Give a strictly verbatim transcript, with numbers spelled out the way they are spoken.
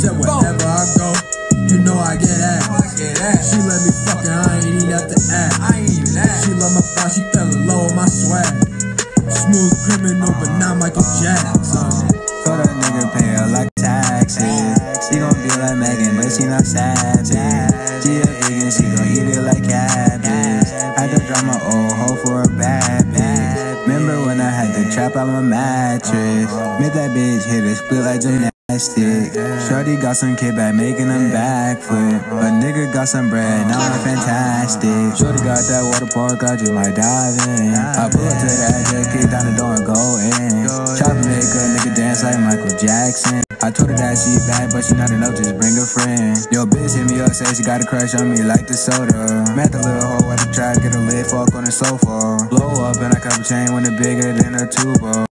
Said wherever I go, you know I get ass. She let me fuck her, I ain't even have to ask. She love my thought, she fell in love with my swag. Smooth criminal, but not Michael Jackson. Told that nigga pay her like taxes. She gon' be like Megan, but she not savage. She a vegan, she gon' eat it like cabbage. Had to drop my old hoe for a bad bitch. Remember when I had to trap out my mattress? Made that bitch hit a split like gymnastics. Shorty got some kickback making them backflip. A nigga got some bread, now I'm fantastic. Shorty got that water park, I just might dive in. I pull up to that, just kick down the door and go in. Chop and make a nigga dance like Michael Jackson. I told her that she bad, but she not enough, just bring a friend. Yo, bitch hit me up, say she got a crush on me like the soda. Met the little hoe at the track, get a lit fuck on the sofa. Blow up in a cup of chain when it bigger than a tuba.